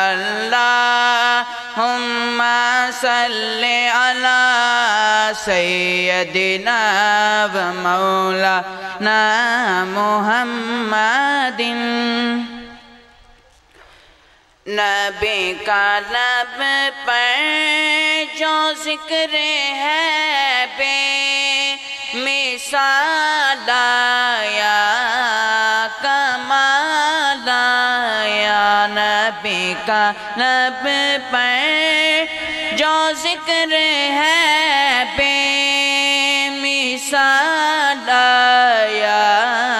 اللہم صلی علی سیدنا و مولانا محمد نبی کا لب پر جو ذکر ہے بے مثال یا کمال یا نبی کا لب پر جو ذکر ہے بے مثال یا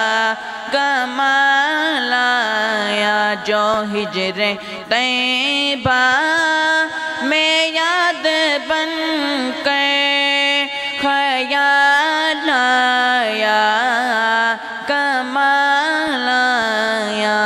کمال یا جو ہجر طیبہ میں یاد بن کر خیال آیا کمال آیا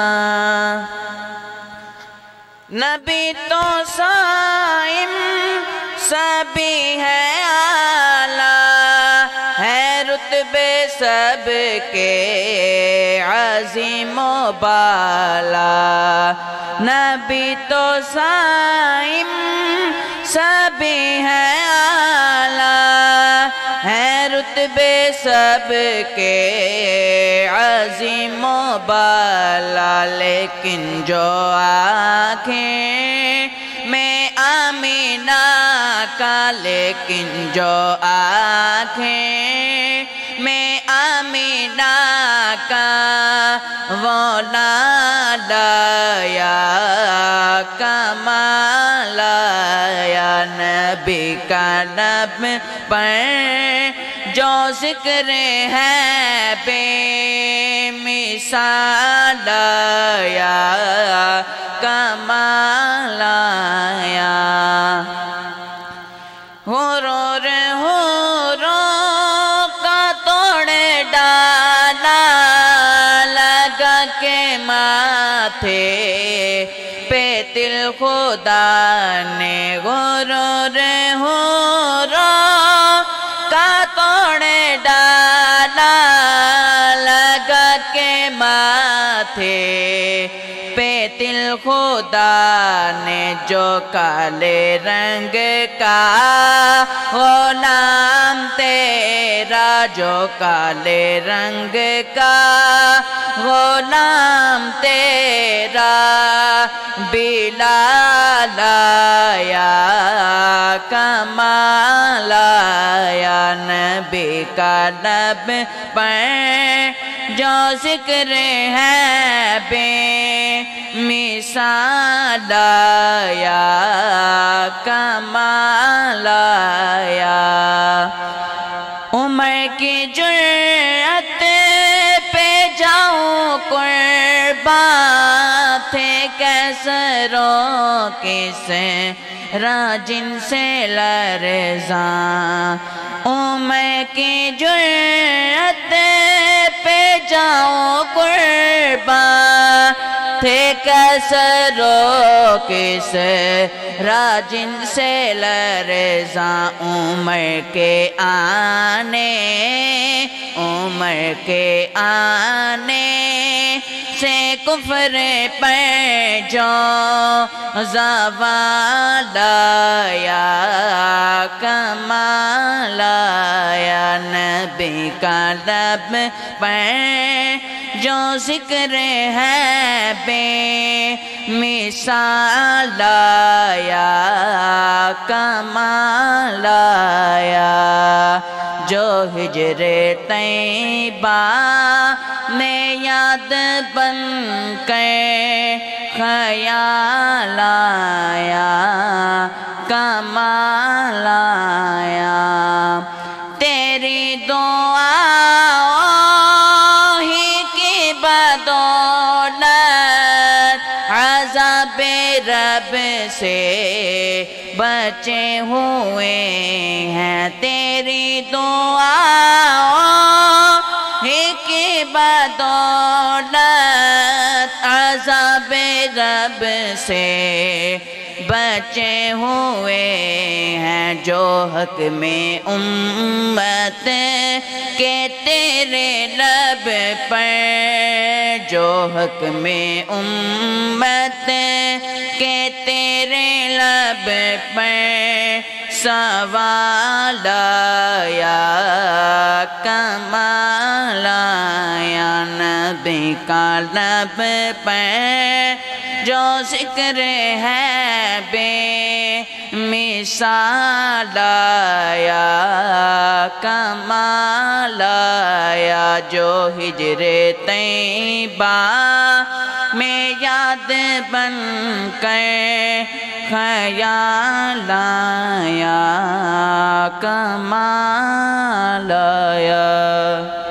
نبی تو صائم سبھی ہے اعلیٰ ہے رتبے سب کے عظیم و بالا نبی تو صائم سبھی ہے اعلیٰ ہے رتبے سب کے عظیم و بالا لیکن جو آنکھیں میں آمینہ کا لیکن جو آنکھیں میں آمینہ کا وہ لالا یا کمال یا نبی کا لب پر جو ذکر ہے بے مثال یا کمال یا حرور کا توڑے ڈالا لگا کے ماتھے پہ دل خدا نے غرور کا توڑے ڈالا لگا کے ماتھے پہ دل خدا نے جو کالے رنگ کا غلام تیرا جو کالے رنگ کا غلام تیرا بلال یا کمال یا نبی کا لب پر جو ذکر ہے بے مثال یا کمال یا عمر کی جرأت پہ جاؤں قربان تھے کیسروں کسے راجن سے لرزاں عمر کی جرأت پہ جاؤں قربان تھے کیسروں کسے راجن سے لرزاں عمر کے آنے سے کفر پر جو زوال یا کمال یا نبی کا لب پر جو ذکر ہے بے مثال یا کمال یا جو ہجر طیبہ میں یاد بن کر خیال آیا کمال آیا تیری دعا ہی کی بدولت عذاب رب سے بچے ہوئے ہیں تیری دعا ہی کی بدولت عذاب رب سے بچے ہوئے ہیں جو حق میں امت کے تیرے لب پر جو حق میں امت کے تیرے لب پر سوال آیا کمال آیا نبی کا لب پر جو ذکر ہے بے مثال آیا کمال آیا جو ہجر طیبہ میں یاد بن کر خیال آیا کمال آیا